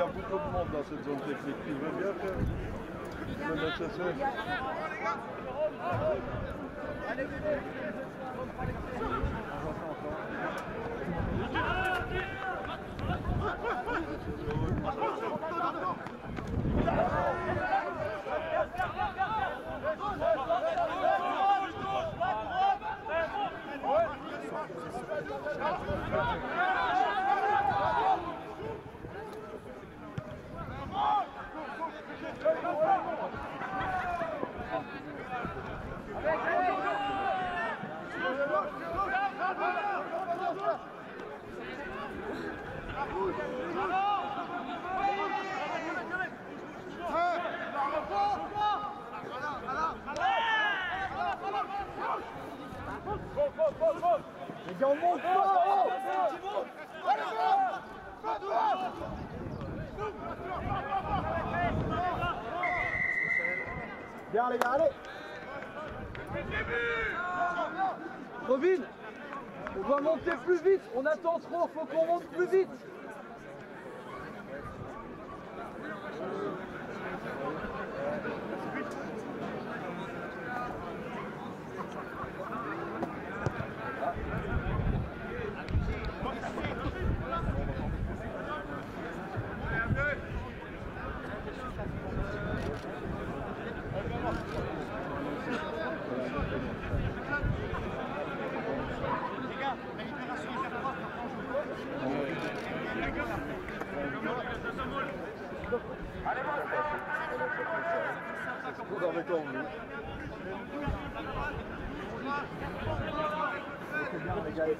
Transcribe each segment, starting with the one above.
a beaucoup de monde dans cette zone technique. Tu veux bien faire le nécessaire? Les gars, on monte pas! Bien les gars, allez! Robin, on doit monter plus vite, on attend trop, faut qu'on monte plus vite! Vous avez convenu. C'est bien les gars,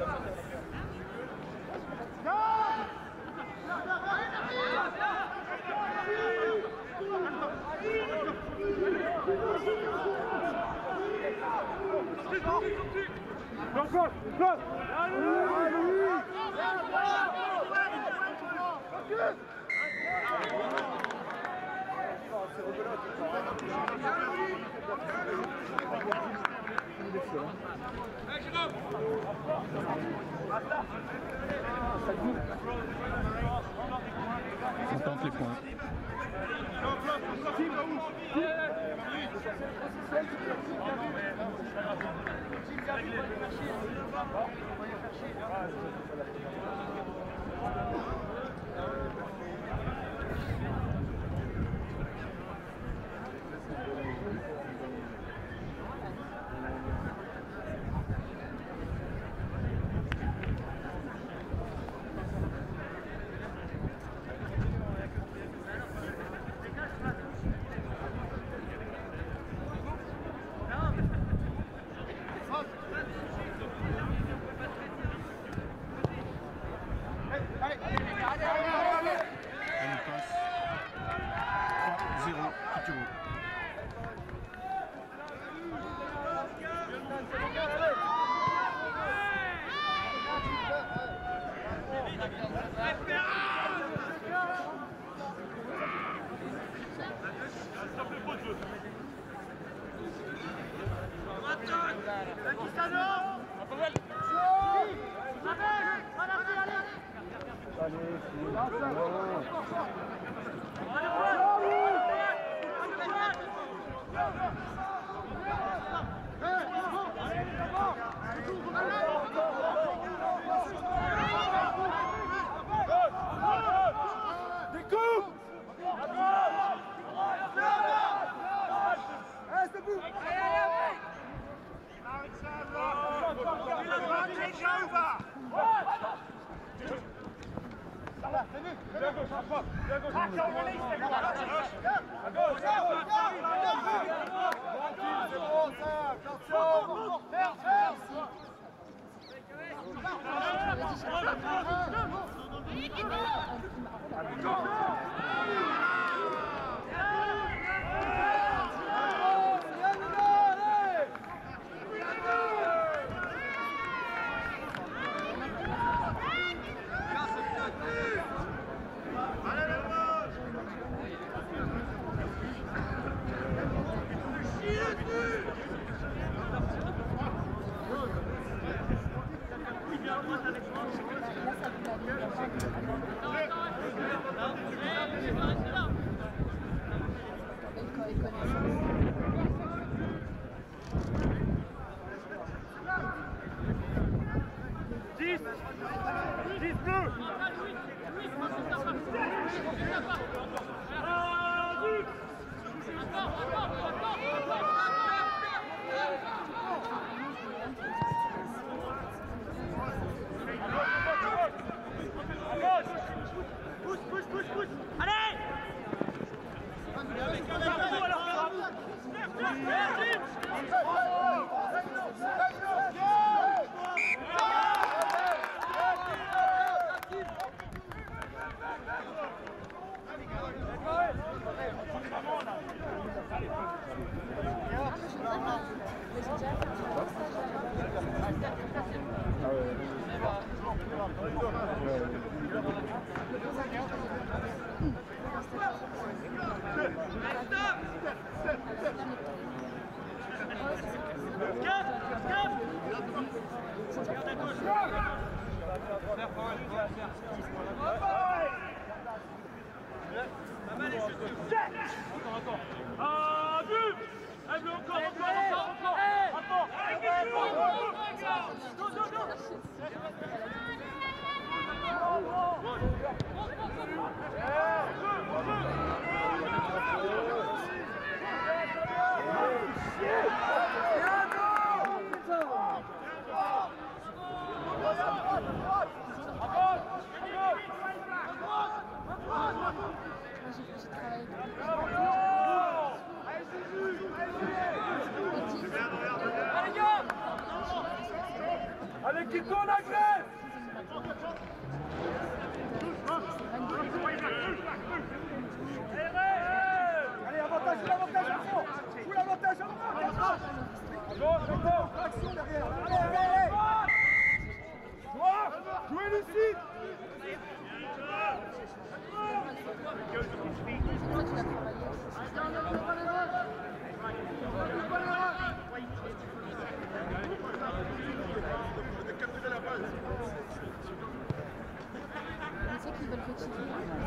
On tente les points. Elle passe 3-0 Kituro. Allez, qui tourne à grève! Allez, avantage, l'avantage à fond! Joue l'avantage à fond! Gauche, action derrière! Allez! Jouez Lucie! Tu sais qu'ils veulent continuer.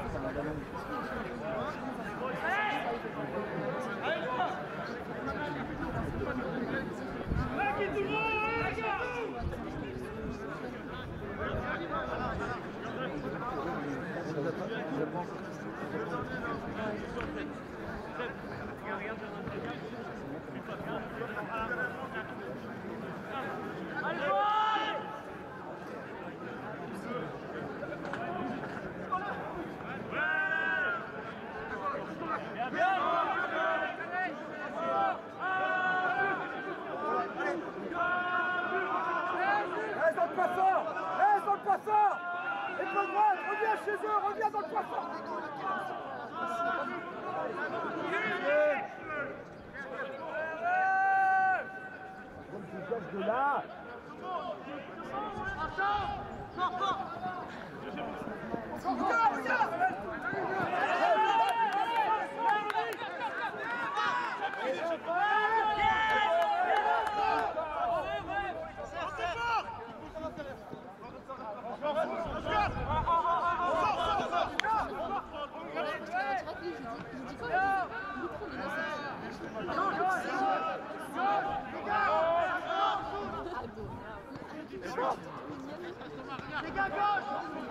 Reste dans le poisson! Reste dans le poisson! Et pas droite! Reviens chez eux! Reviens dans le poisson! De là! Les gars, gauche!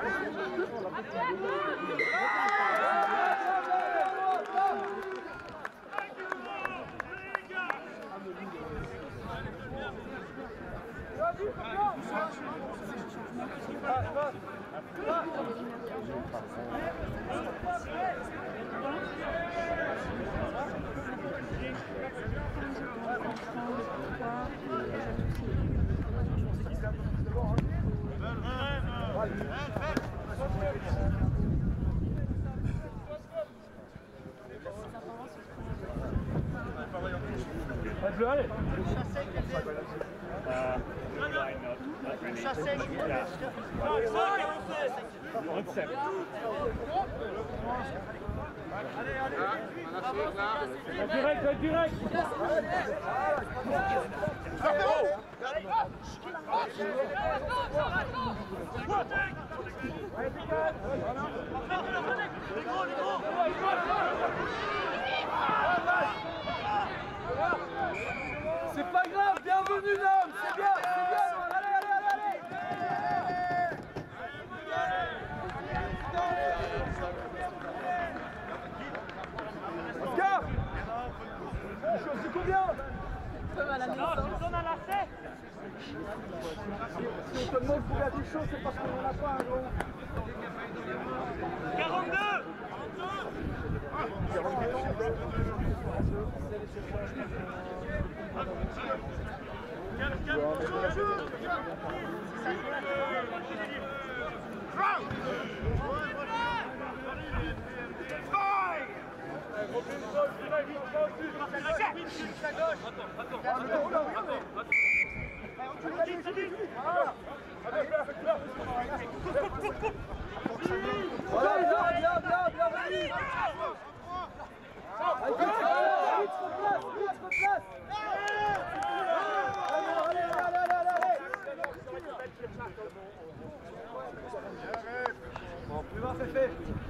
Allez! Direct, direct! C'est pas grave, bienvenue l'homme, c'est bien, allez, allez, allez, allez, allez. seulement le poulet du chaud, c'est parce qu'on n'en a pas un gros. 42. Bon, plus bas, Féfé.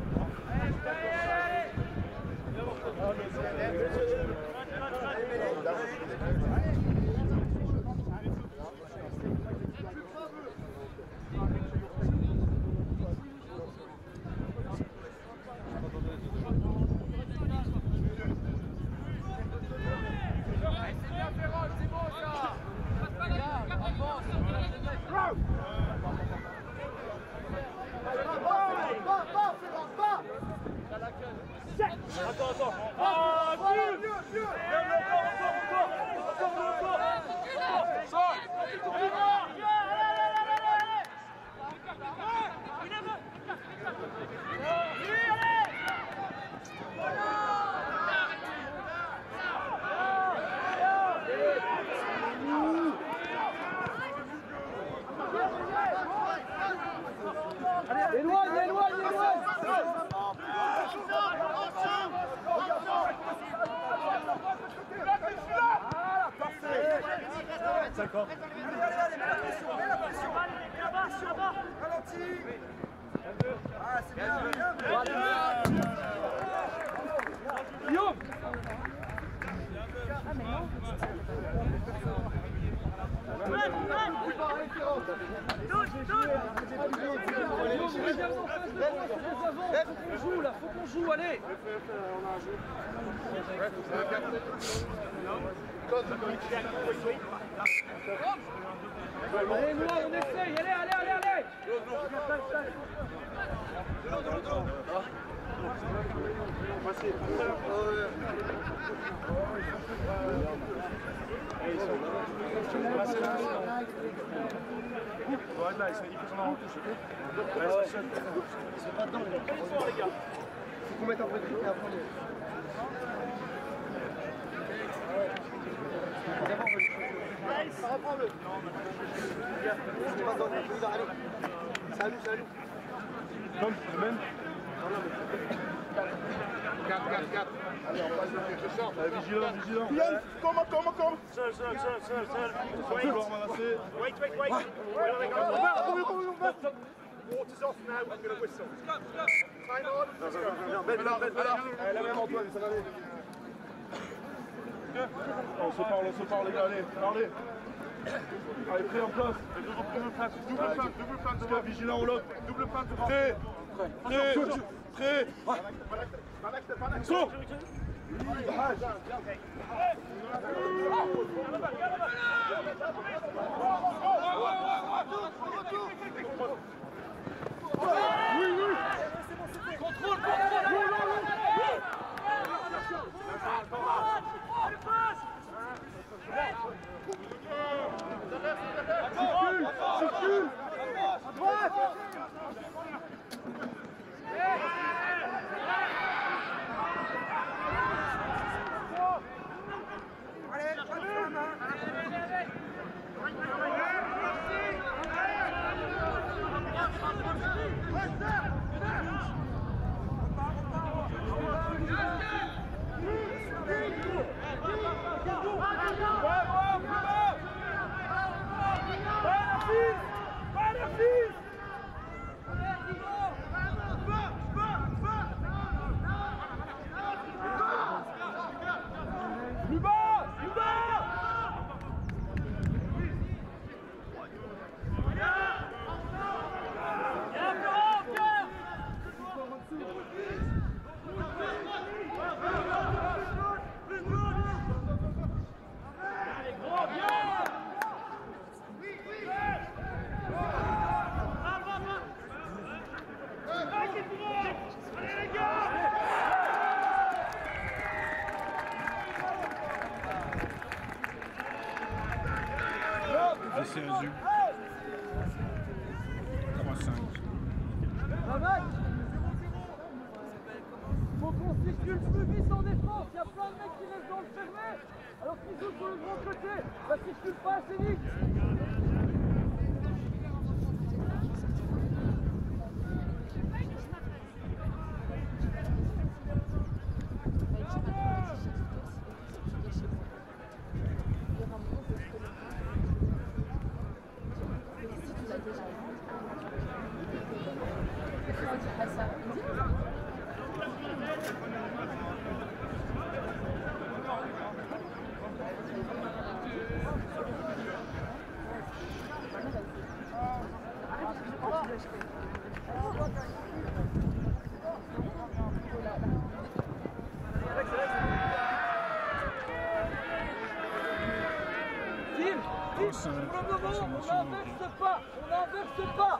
D'accord. Allez, mets la pression, mets la pression. Ralentis. Ah, c'est bien, bien. Guillaume. Faut qu'on joue, allez. Allez, Noah, on essaye, allez. Faut qu'on mette un peu de truc et après reprends-le. Salut. Comme, même. 4. Allez, on passe le sort. Vigilant. Yann, comment Seul. Wait. Water's off now, I'm going to whistle. Time on. La même Antoine, ça va aller. On se parle les gars, allez, parlez. Allez, prêt en place. Double plan, Vigilant au lock. double plan. Prêt. Saut. Contrôle. Circule. À droite. Allez, perdu. 3-5. Faut qu'on circule plus vite en défense. Il y a plein de mecs qui restent dans le fermé. Alors qu'ils jouent sur le grand côté. Ça circule pas assez vite. On n'inverse pas.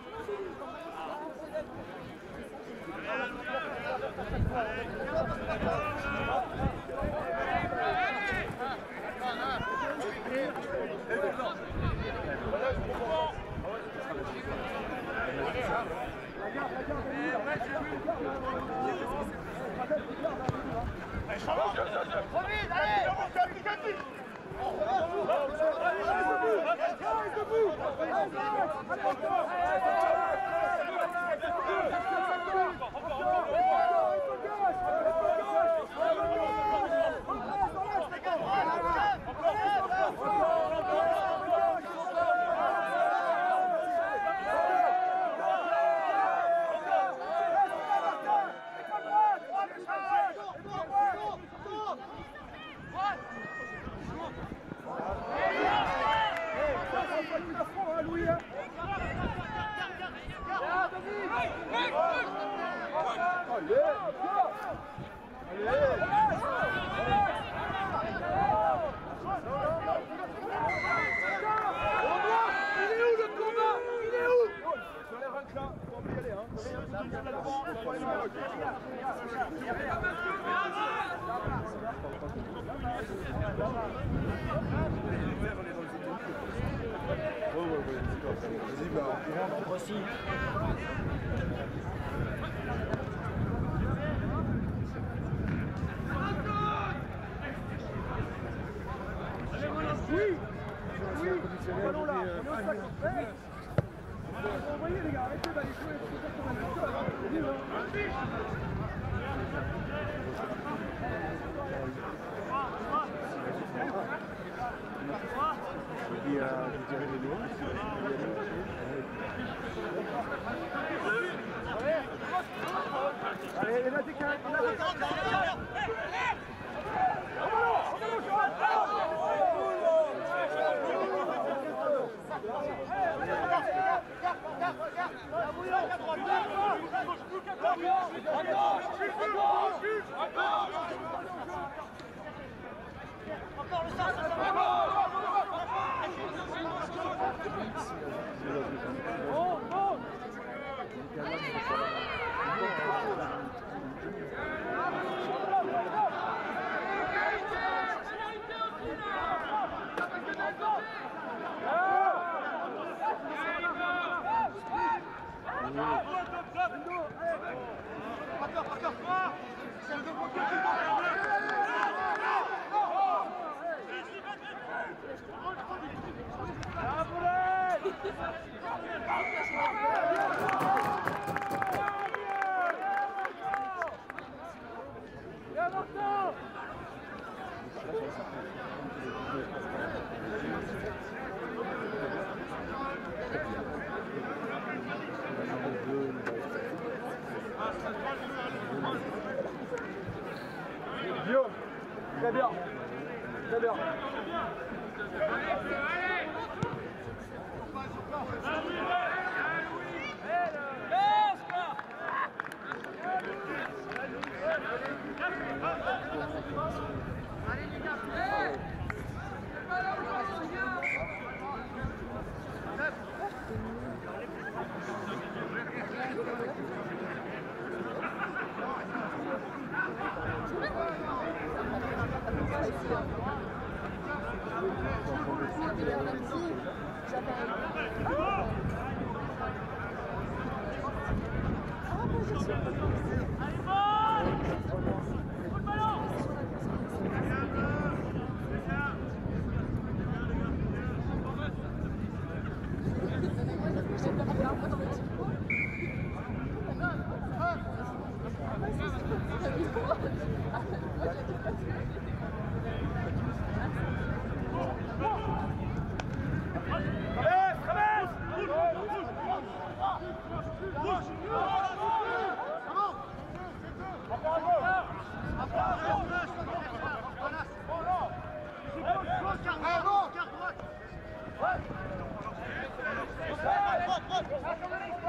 Guillaume, très bien. Très bien.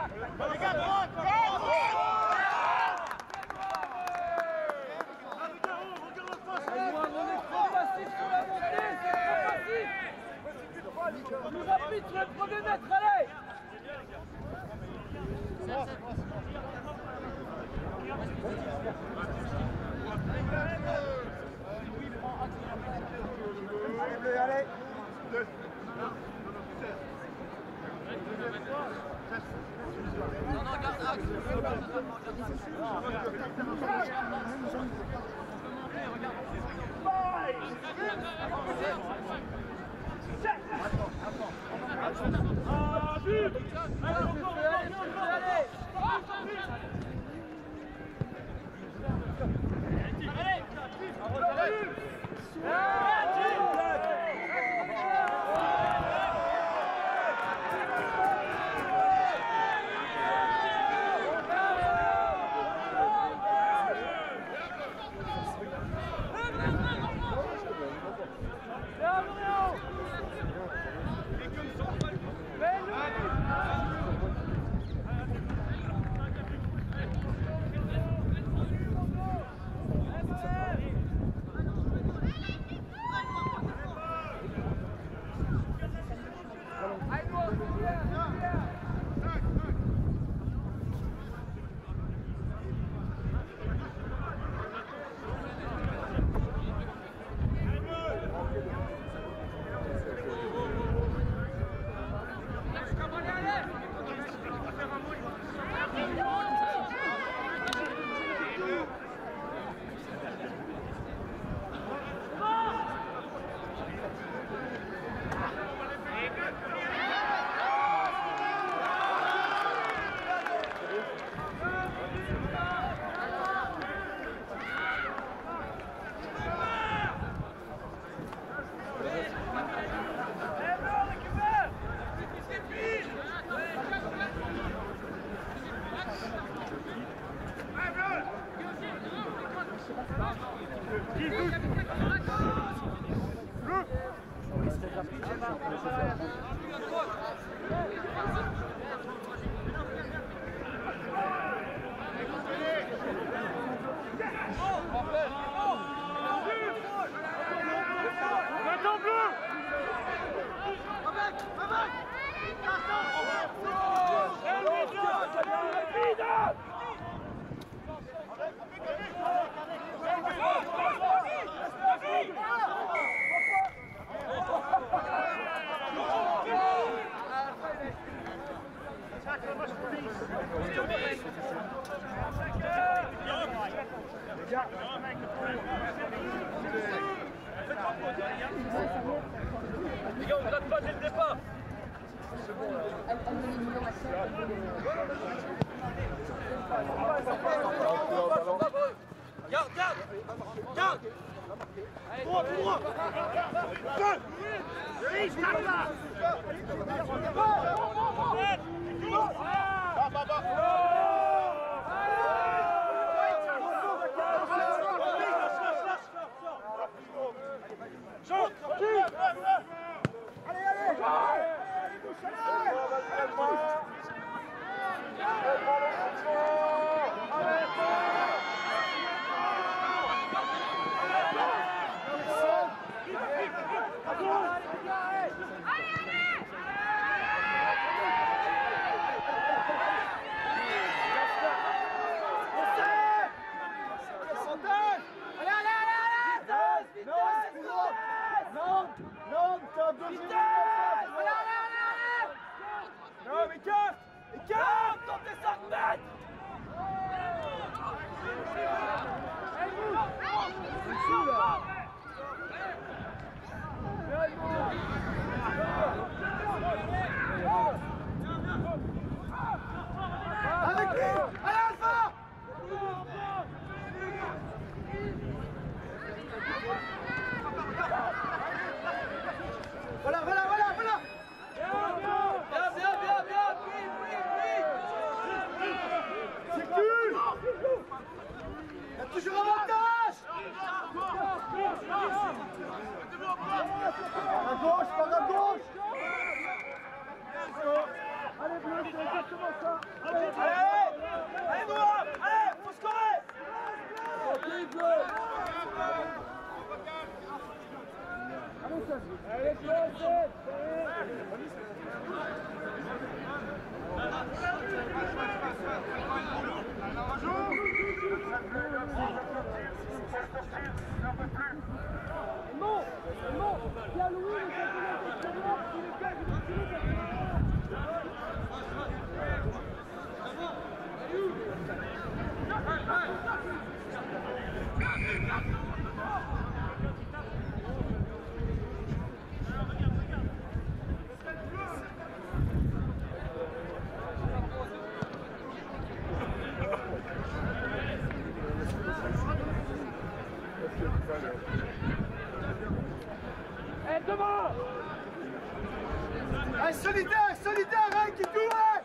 Les gars, droite. Plus rapide sur le premier mètre, allez! Allez, bleu, allez. Les gars, on ne gratte pas dès le départ. Garde, garde. Garde. Droit, tout droit. Avec lui! Allez, Alpha! Voilà, voilà, voilà, voilà! Bien, bien, bien, bien! C'est cool! Il y a toujours un avantage! À gauche, par à gauche! Allez, bleu, Allez, Noah! Allez, faut scorer! Non, il y a Louis, le championnat d'extérieur, il est bien, il devant! Allez, solidaire, hein, qui joue, hein!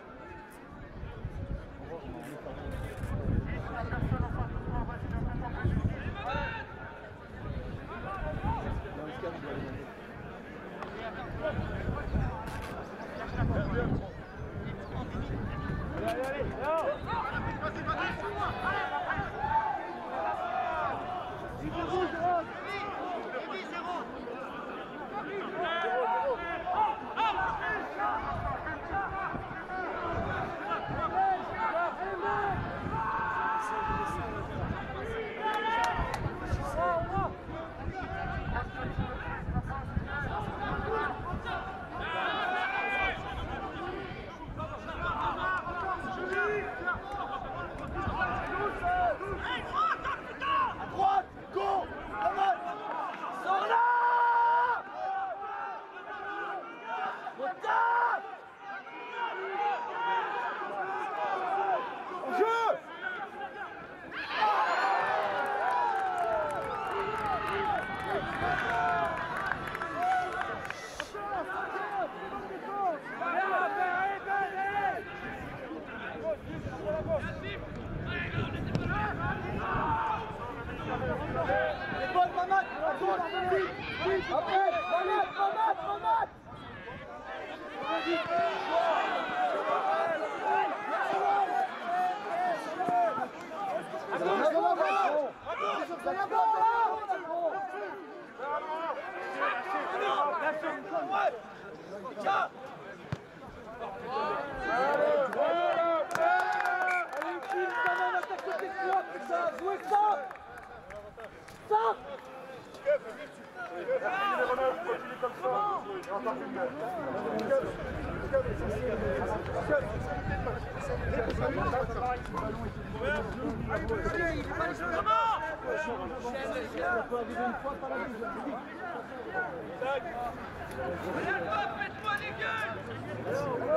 Faites-moi les gueules!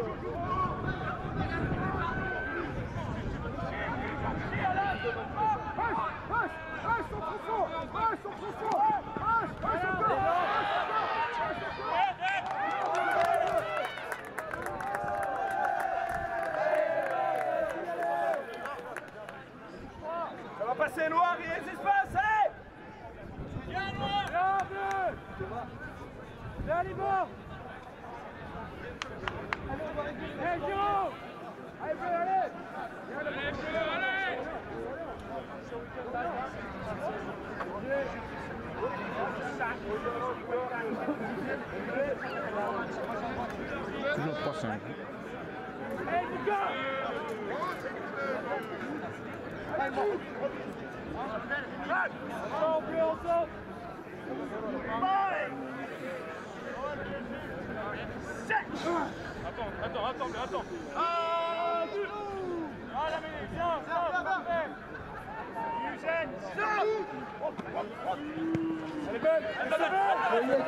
Allez, Allez, bon. Allez, Giro. Allez, Bleu, allez. Allez, Bleu, allez. Toujours 3-5. Allez, Lucas. Ensemble, Bleu, ensemble. Attends. Ah, la mêlée, viens, parfait. Eugène, elle est belle, elle est belle.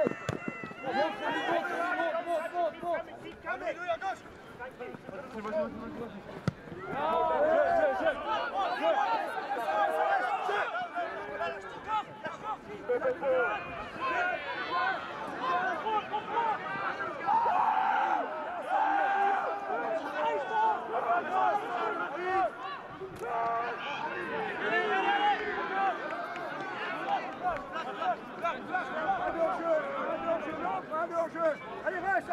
Allez, reste.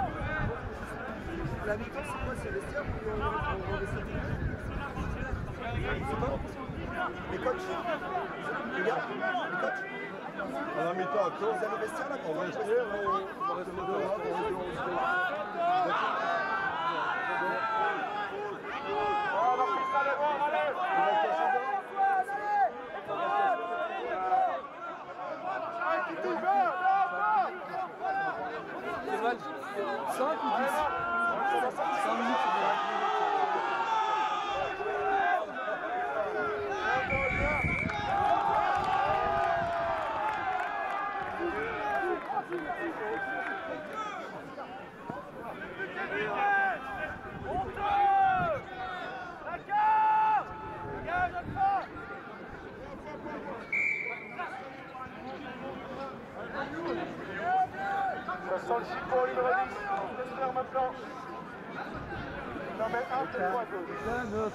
La mi-temps, c'est quoi? C'est le vestiaire ou on va rester? Les gars, les coachs, À la mi-temps, vous avez le vestiaire là? on va rester dehors, on va rester dehors, on va rester Ça sent le chiffon numéro 10. Qu'est-ce que faire maintenant? J'en mets un, deux, trois, deux.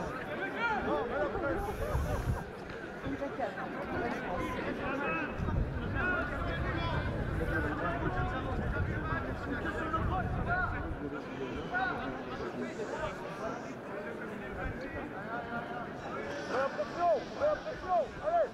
Allez!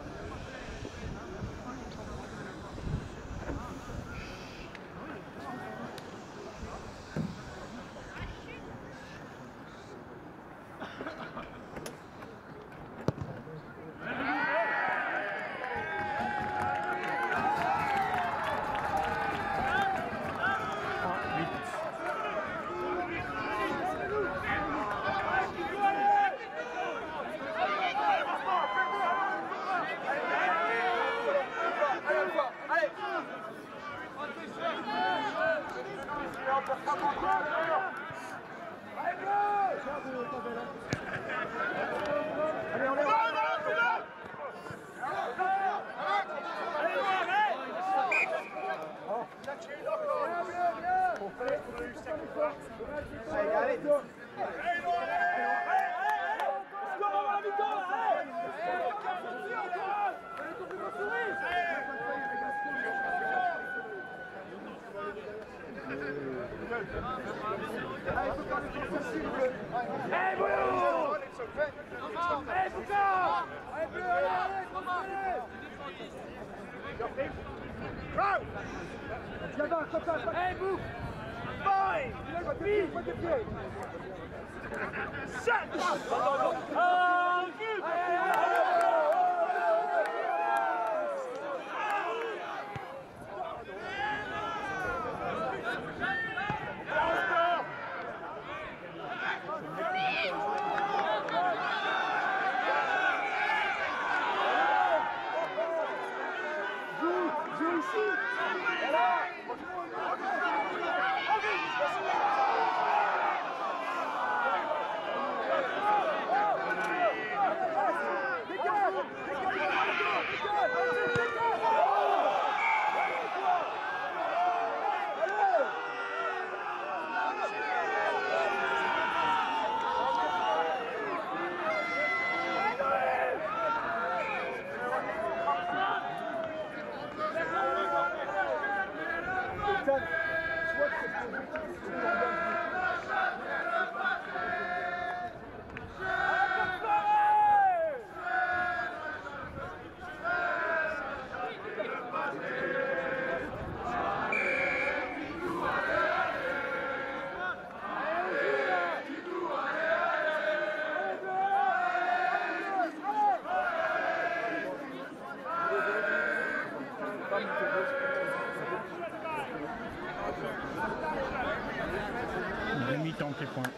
Demi-temps tes points.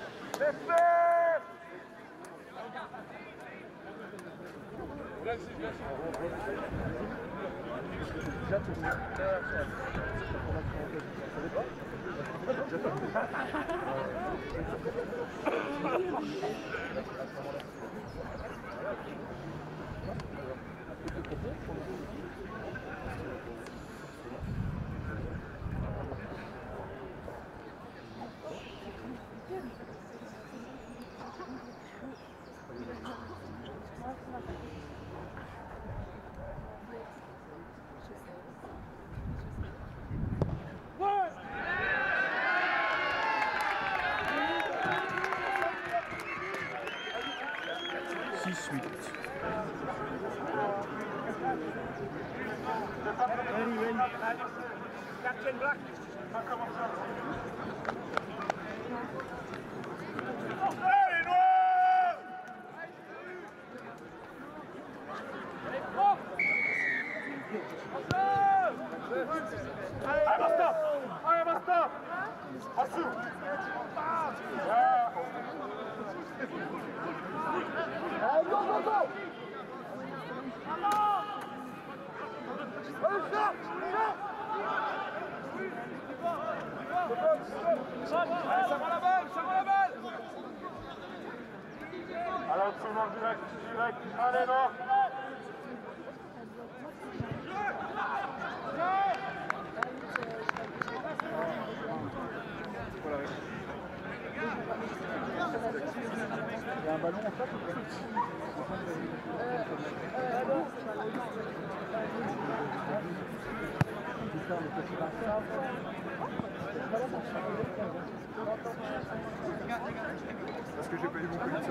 Captain Black. Ça commence à allez, Noir! Allez, basta! Allez, basta! Assou! Allez, go, go, go! Ça va la balle, ça va la balle. Alors, absolument direct. Allez, non. Il y a un ballon en face ou pas? Parce que j'ai pas eu mon colis.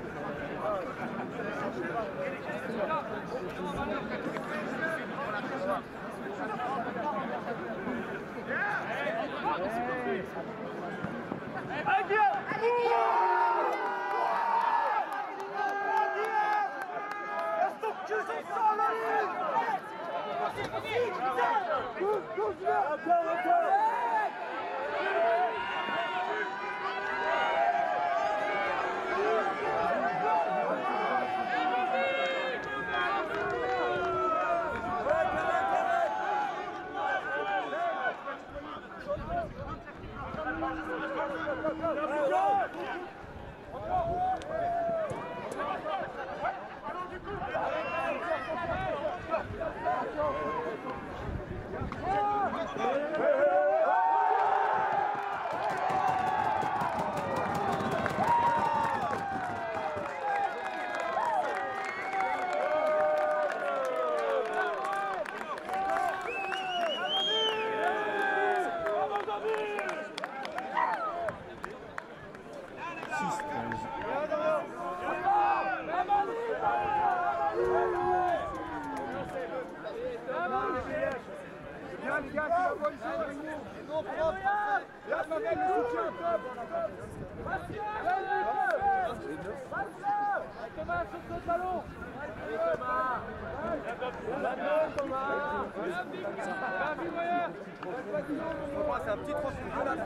C'est un petit transfusion là.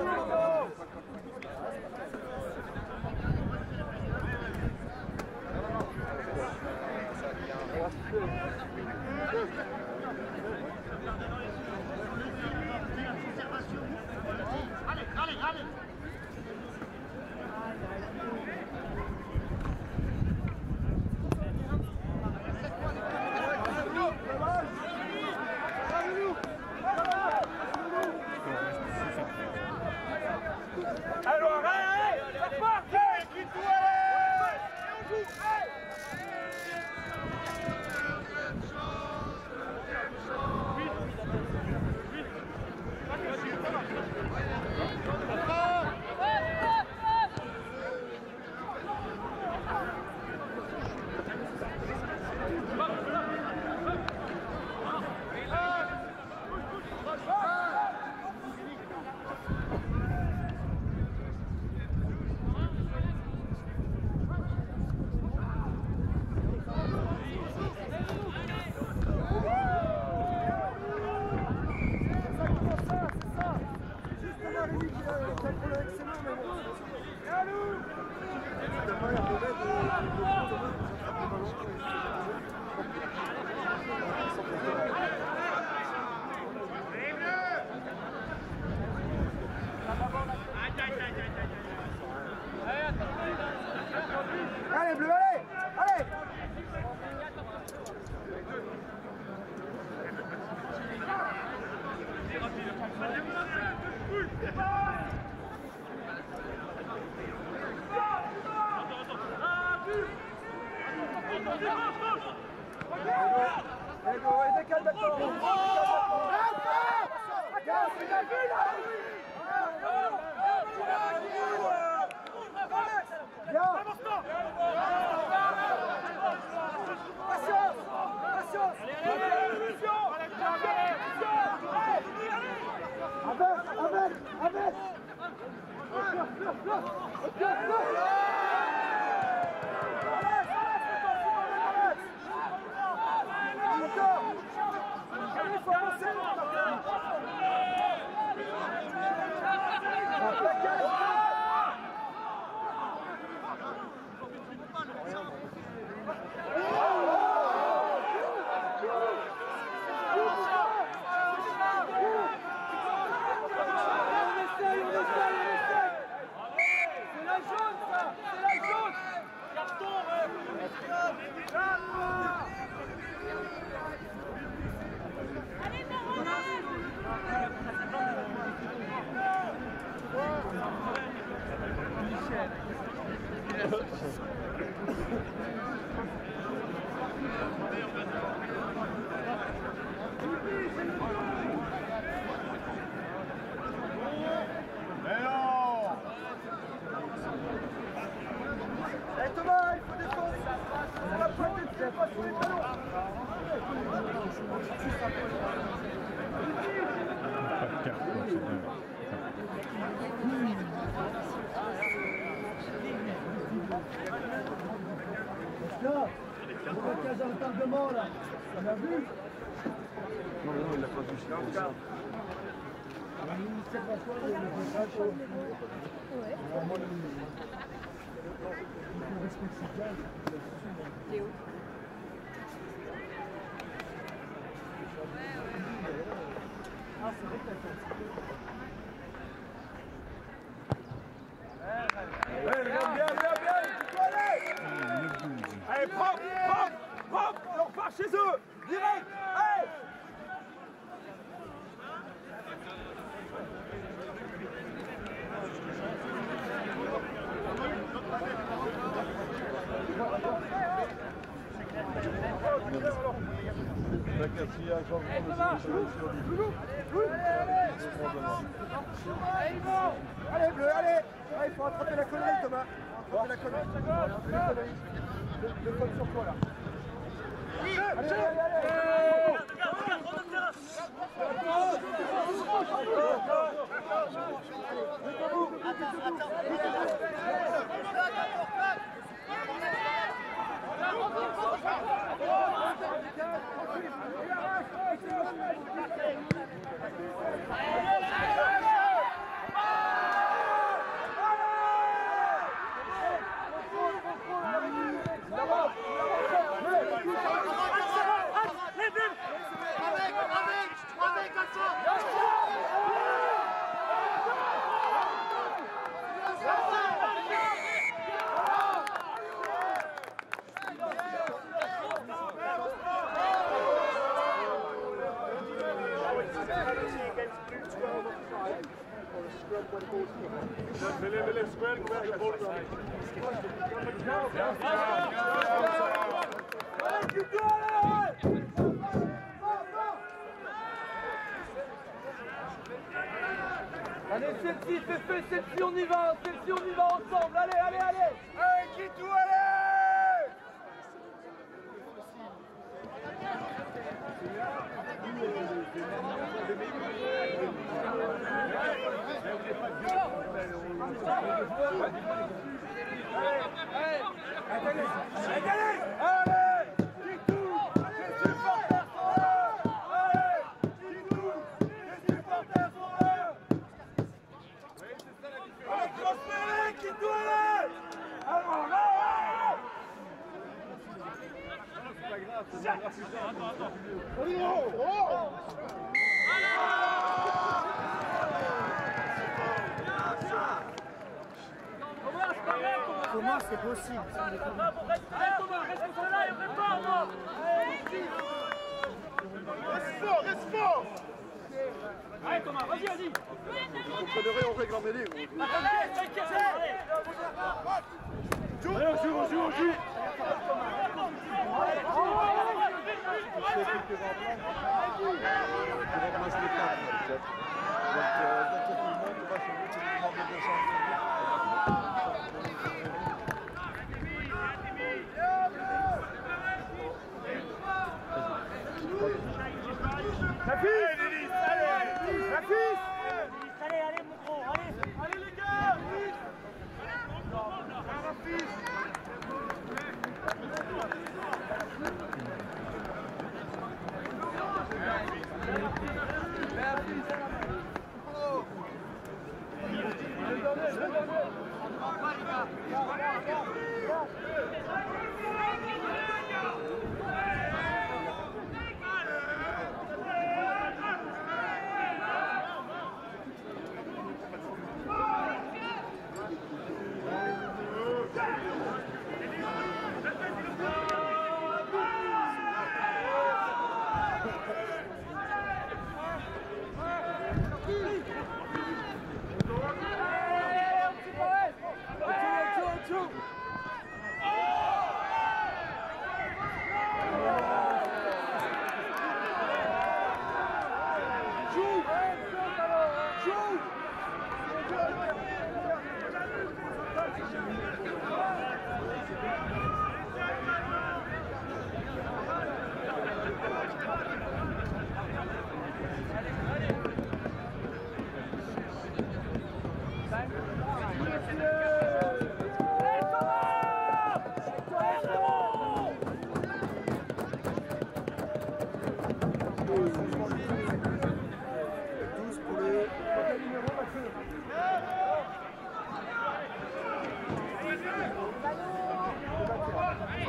Allez. Allez, bleu, allez! Allez! Allez, go, et décale d'accord! Bien! pas sur les ballons. Pas de carte, quoi, c'est dingue. Là, on va caser un retardement là. On a vu. Non, il n'a pas vu. Théo. Ah, c'est vrai que Allez, propre, on repart chez eux, direct, allez. S'il y a un changement de sélection, allez, bleu, allez. Il faut attraper la connerie, Thomas. Attraper la connerie. Le code sur toi, là. Allez, allez, Allez, celle-ci, c'est fait, celle-ci, on y va ensemble, allez, allez, allez. Allez, Kitou, allez. comment c'est possible? Reste fort. Allez Thomas, vas-y, vas-y. Vous comprendrez, on règle en mêlée. Allez, t'inquiète, allez. Allez, on joue. La fille, allez, la fille. Allez, mon gros, allez les gars.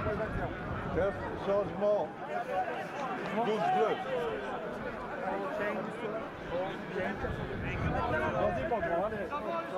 Chef, changement. 12 bleus. Vas-y, mon grand, allez.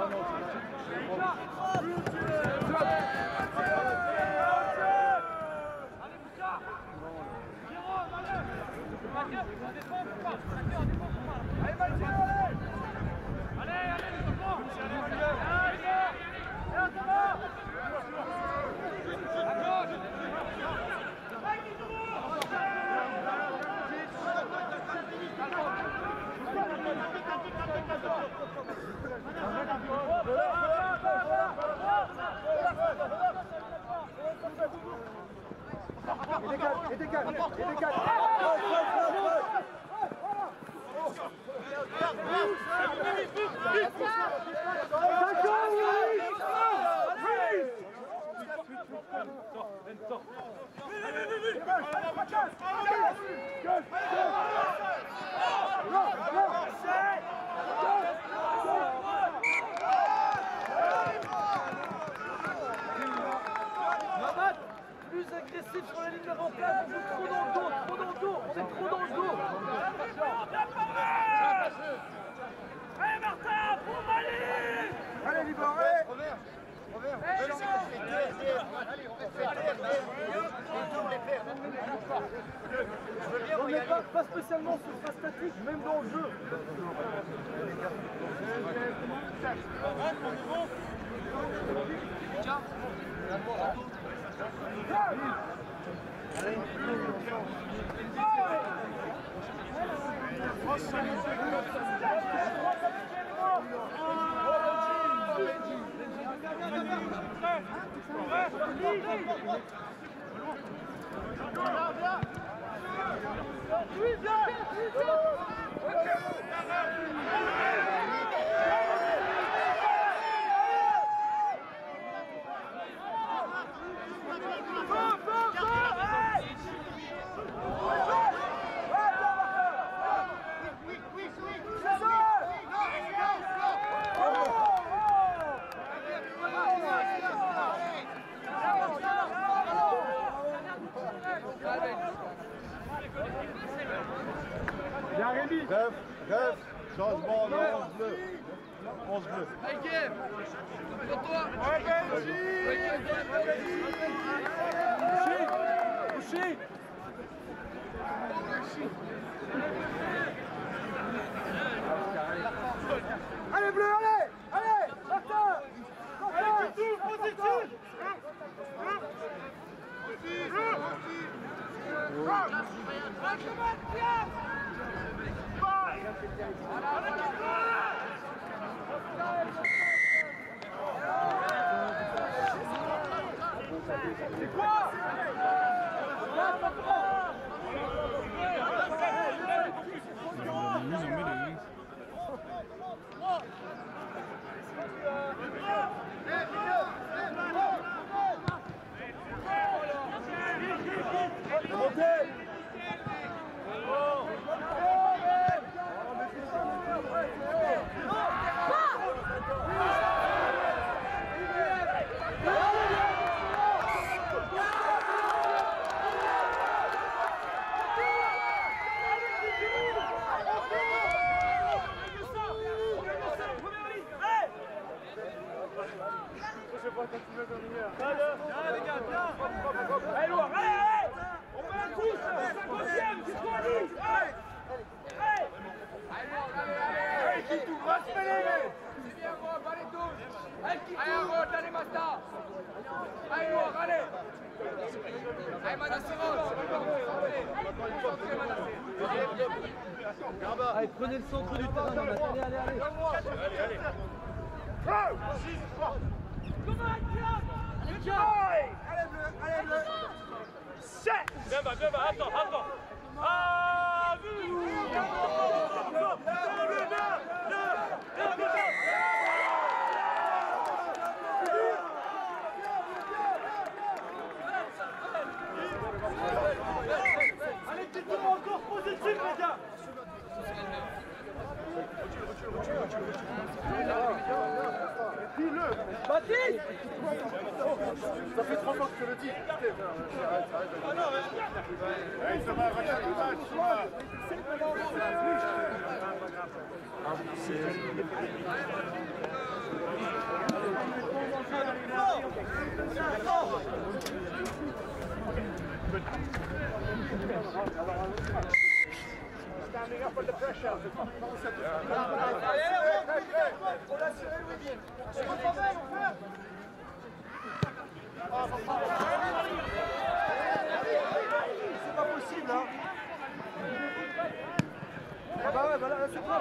Et décale. Plus agressif sur la ligne de remplacement, on joue trop dans le dos, c'est trop dans le dos. Allez Martin, pour Mali. Allez, Libor, On n'est pas spécialement sur phase statique, même dans le jeu. Bref, changement en 11 bleus. 11 bleus. Boucher. Allez, bleu, allez, Martin. Positif. C'est quoi? Allez les gars, bien. Allez Loire, allez. On fait la touche, 50e, c'est toi Alice. Allez, qui tout va se mêler. C'est bien Rob, allez tous. Allez Rob, allez Masta. Allez Loire, allez. Allez Manassé Rob. Allez, prenez le centre du terrain, allez. Allez. Allez, bleu. 7. Viens, attends. Ah, allez, petit tour encore positif, les gars. Baptiste. Ça fait 3 ans que je te le dis. Hey, ça va arracher le match, Standing up under pressure. On l'a serré, Louis. C'est pas possible, hein. Ah bah ouais, bah là, c'est quoi?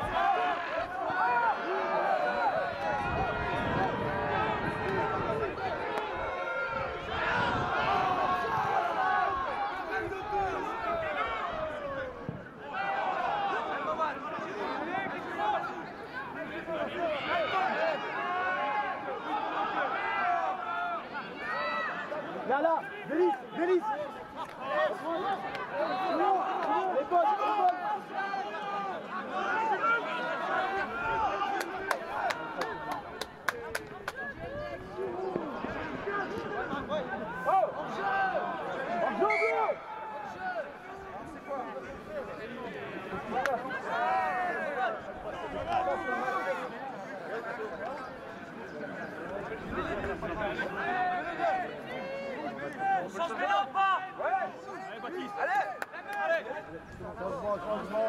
Là, là, Vélis, Vélis. Les bonnes, On change maintenant ou pas? Ouais. Allez Baptiste. Allez. Changement.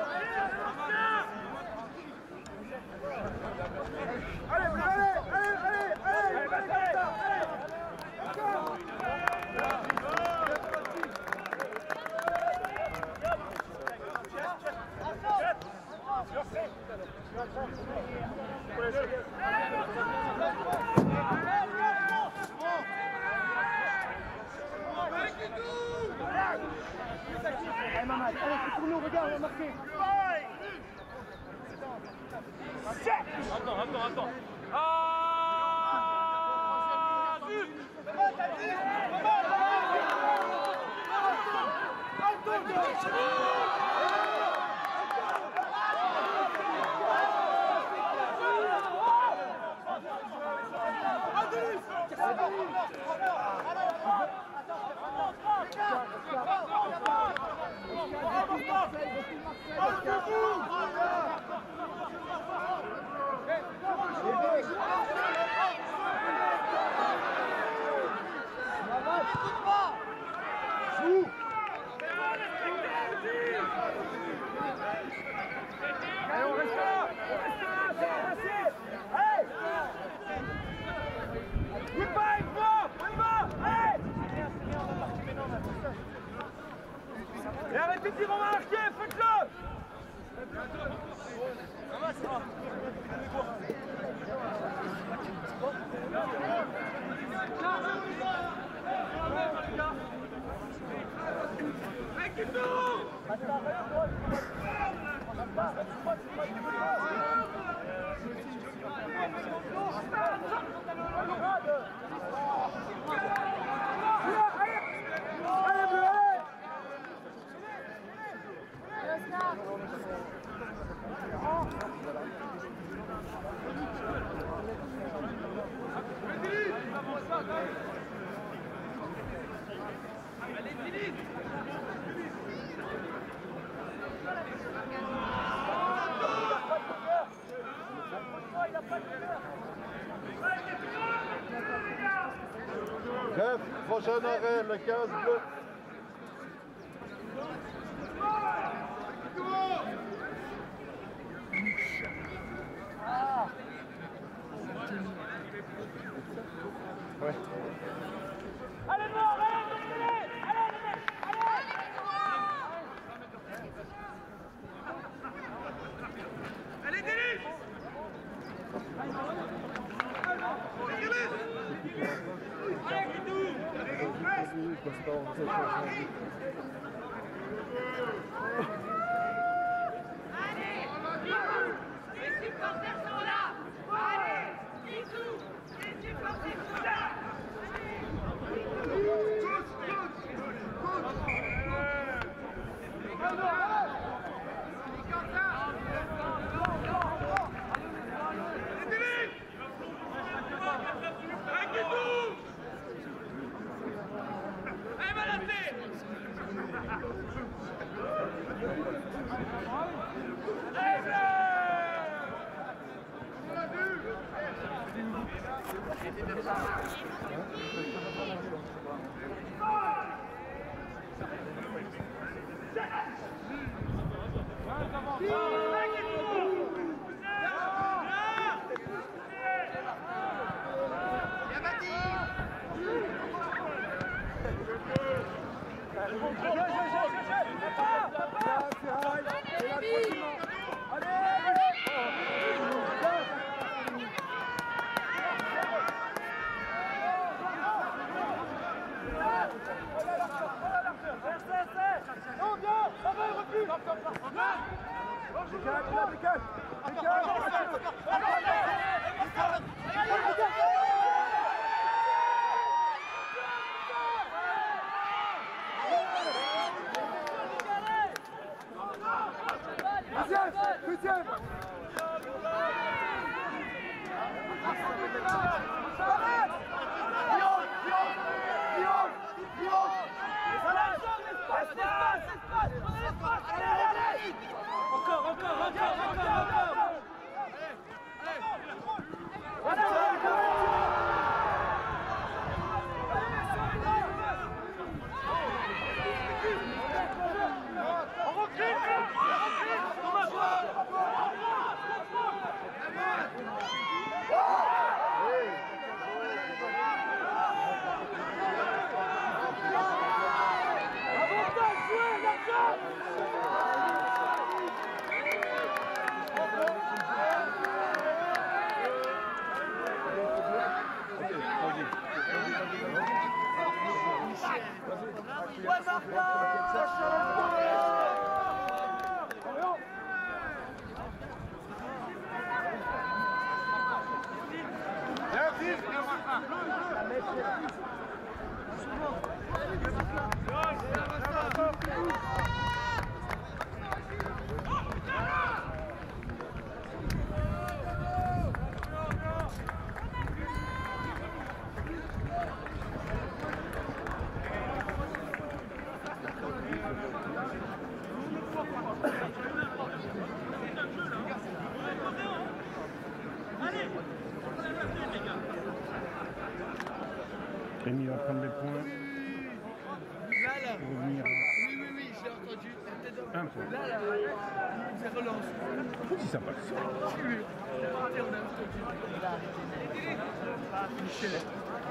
Allez Mamad, allez, c'est pour nous, regarde, on a marqué. Attends. Allez, on reste là, et arrêtez de dire on va marquer, faites-le. Bref, prochain arrêt, le 15 bleu. Ouais. Allez, bon, allez, Délice. Les supporters sont là. Allez, bisous. Les supporters sont là. Rémi va prendre les points. Pour revenir à... Oui, j'ai entendu. Un point. Là, c'est relance. Si ça passe. Michel.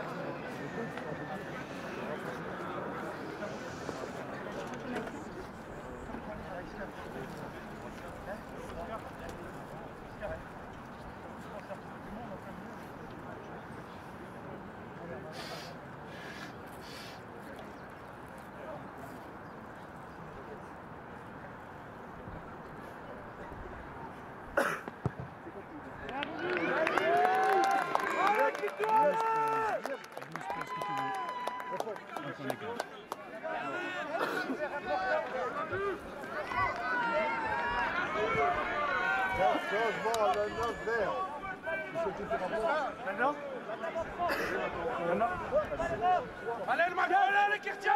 Allez, le match, allez, les Chrétiens,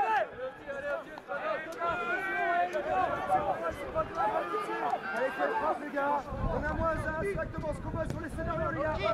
allez, quelle frappe, les gars. On a moins un, directement ce qu'on voit sur les scénarios, les gars.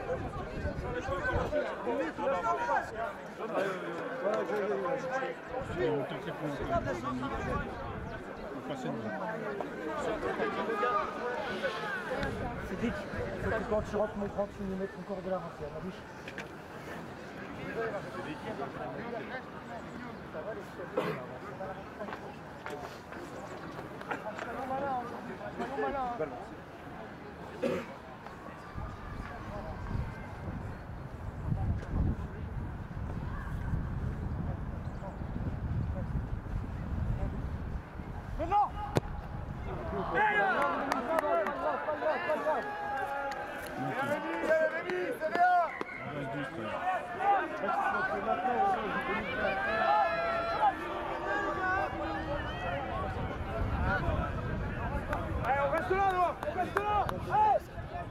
Et on tente les points. On passe une. C'est dit. Faut que quand tu rentres mon cran, tu me mettes encore de la rafale, la bouche. Maintenant! Allez, on reste là, Noah. On reste là. Allez.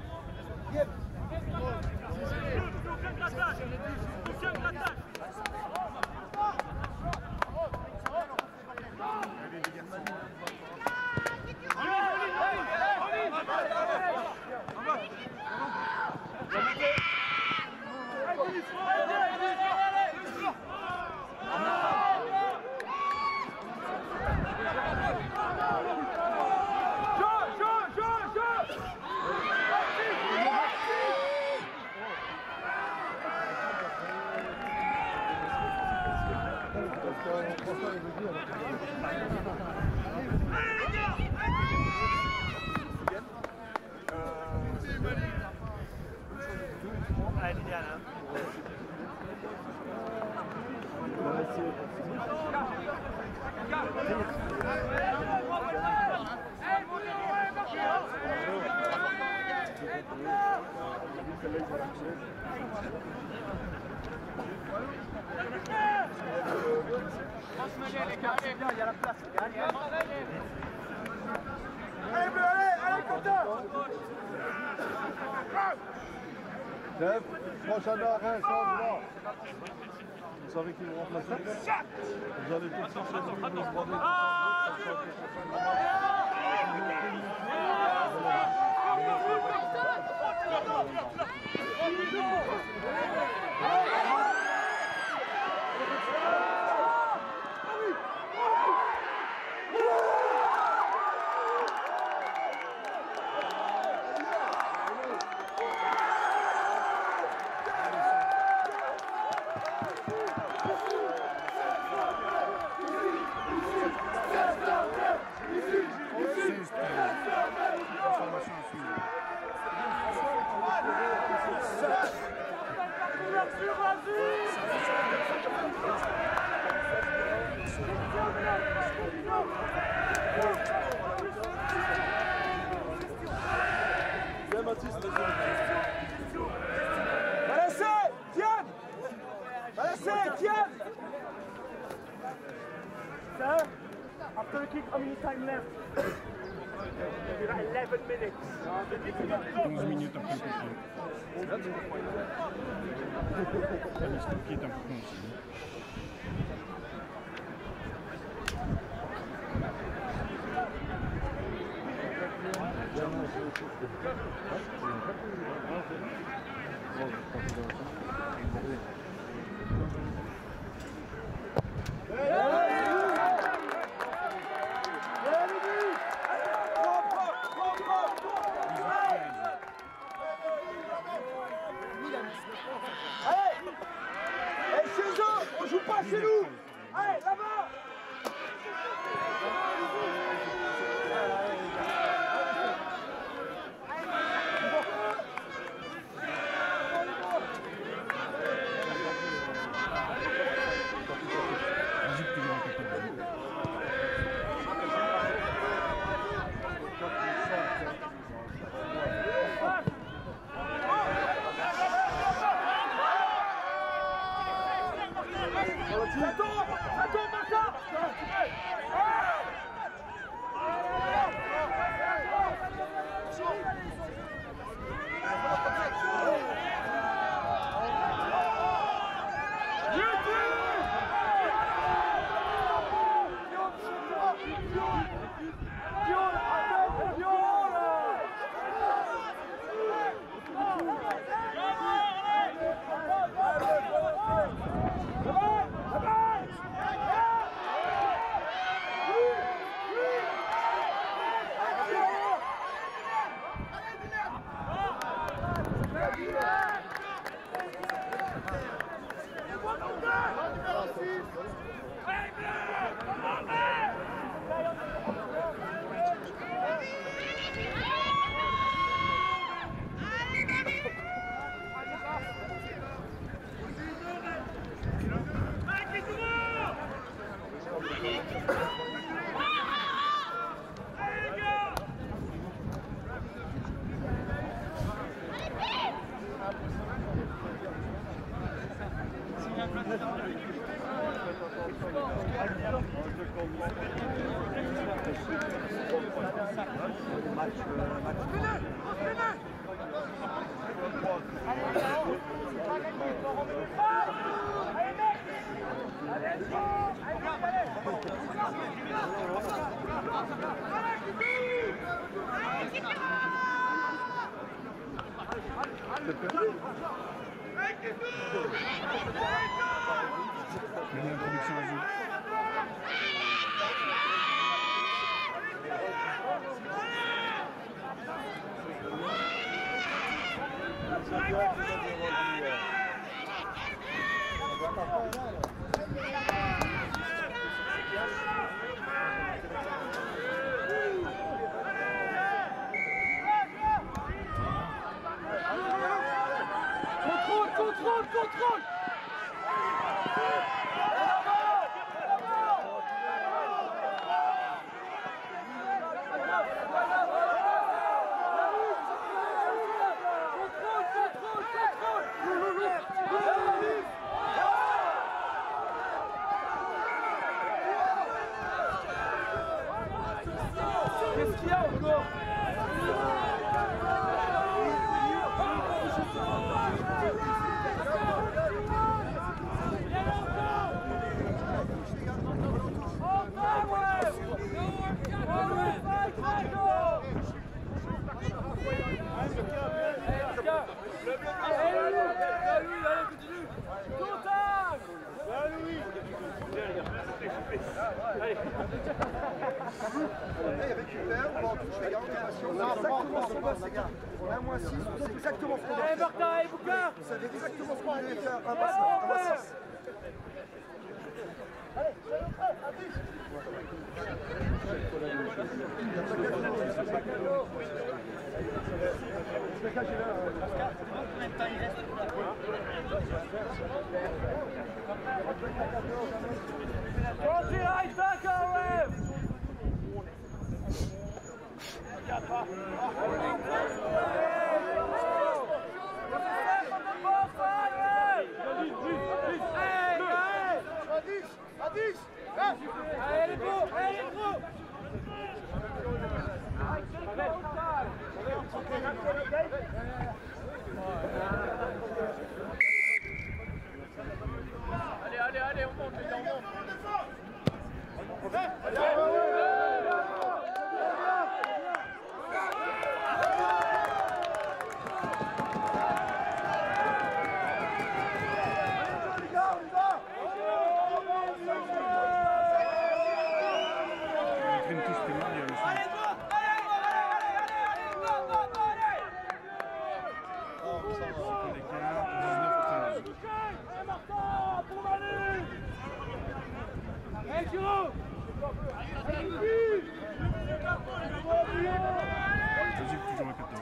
Il y a la place. Allez, bleu, allez, Quentin. Dave, prochain arrêt, change-moi. Vous savez qui vous remplace? Vous allez tout de suite chez nous, vous demandez. After the kick, how many time left? We've got 11 minutes. 11 minutes après le coup. Le stop qui est important aussi. Chez nous! Allez, là-bas! Attends, Martin! L'introduction à jeu. Contrôle. Qu'est-ce qu'il y a encore? Il récupère, on va en touche les gars, on est patient. C'est exactement ce qu'on passe les gars. On a moins 6, on sait exactement ce qu'on doit faire. Vous savez exactement ce qu'on devait faire. Un bas 6. Allez, soyons prêts, affiche. Allez, les gros, allez, les gros. Allez, on monte, les gars, on monte. Toujours à 14.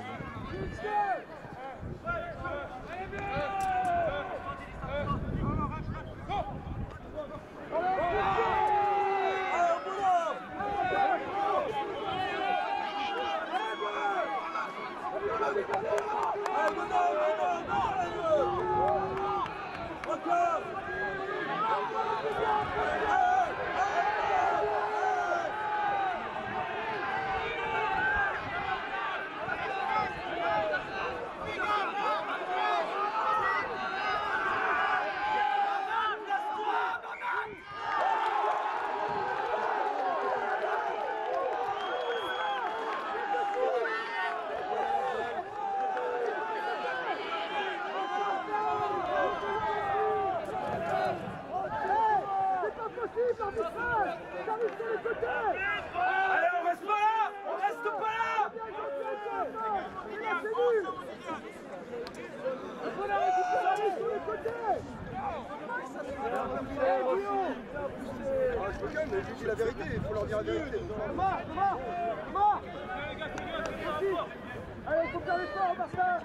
Allez, on reste pas là! On reste pas là! Il faut la récupérer sur les côtés! Je me calme, mais je dis la vérité, il faut leur dire la vérité. Thomas! Allez, il faut faire l'effort, Martin!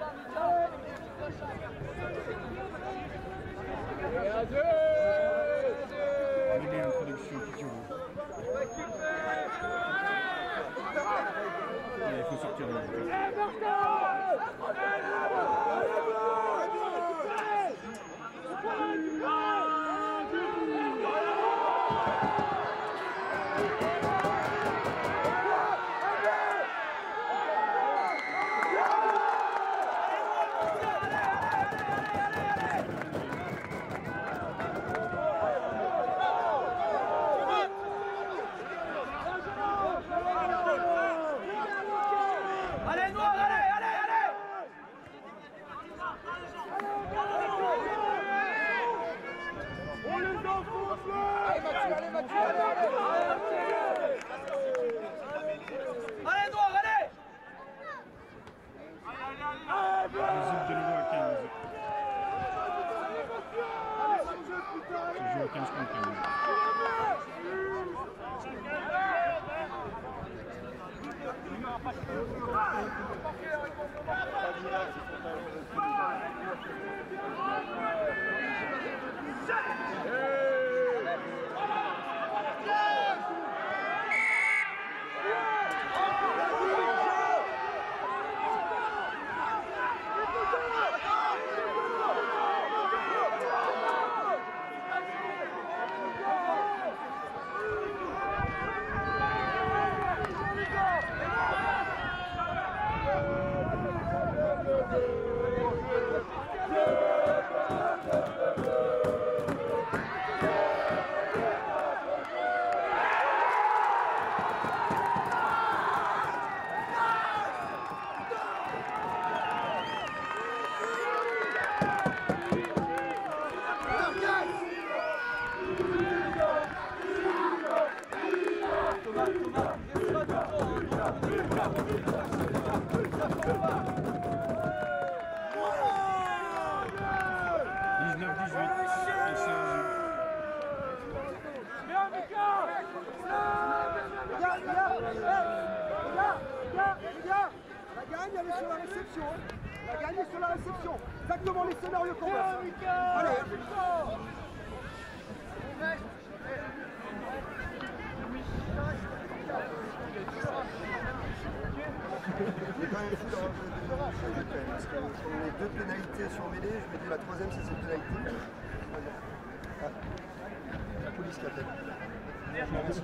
Il est introduction qui il faut sortir de là. 15 contre 15. La gagne est sur la réception. Exactement les scénarios qu'on veut. Allez. C'est quand même fou d'avoir joué parce que on est 2 pénalités sur mêlée. Je me dis la troisième c'est cette pénalité. Ah. La police qui appelle. Merci.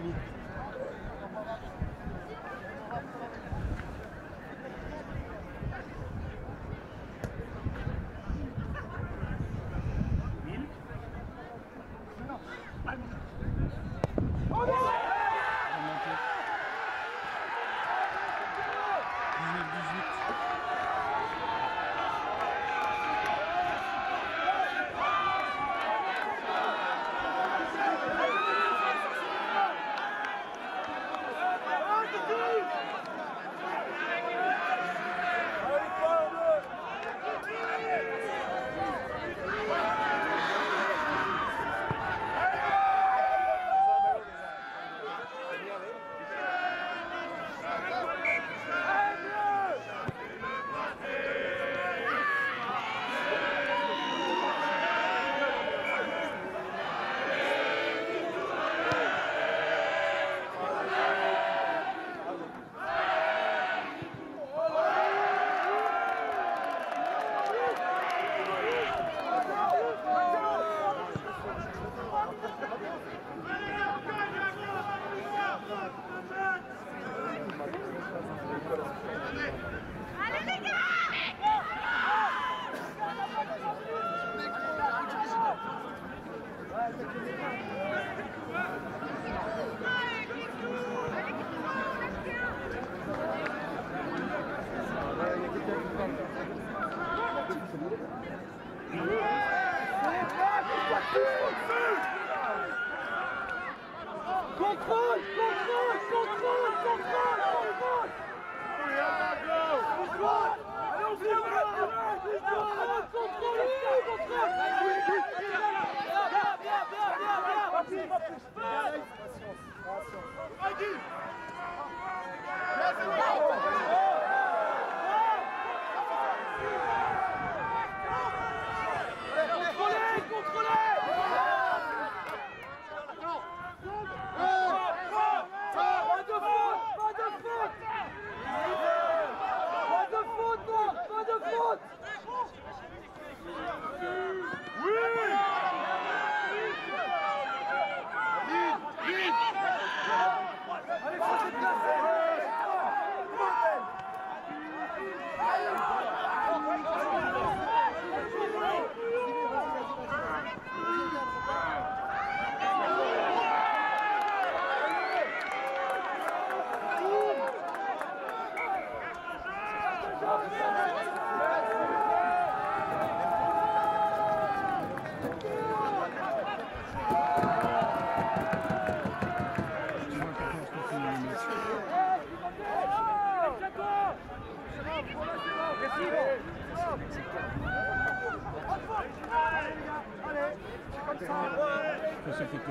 Allez, c'est comme ça. entre ce côté.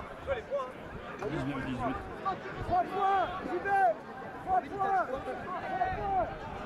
19-18. 3 points, j'y vais. 3 points. 3 points.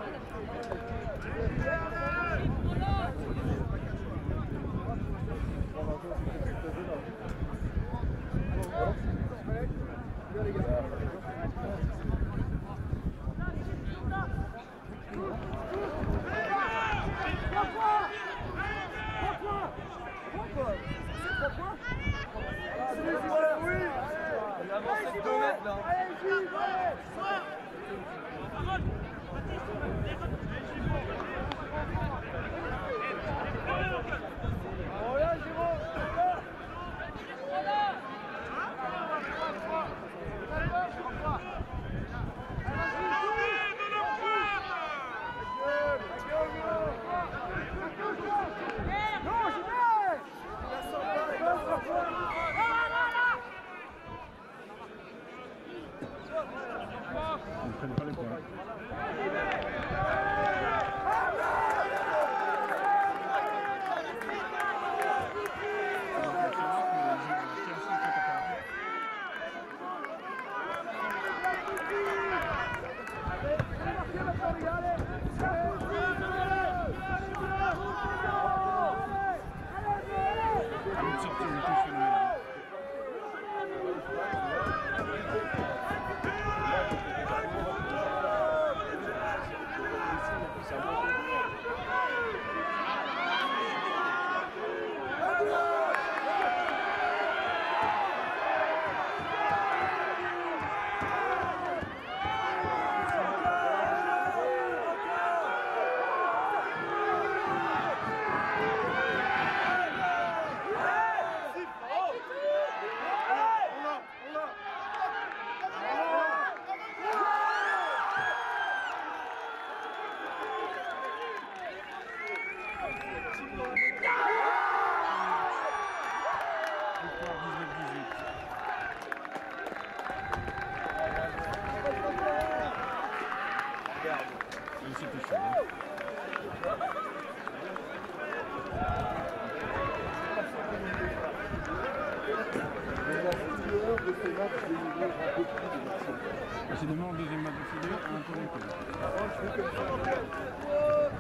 Ils ne prennent pas les points. C'est demain en deuxième match de figure, un tour d'école.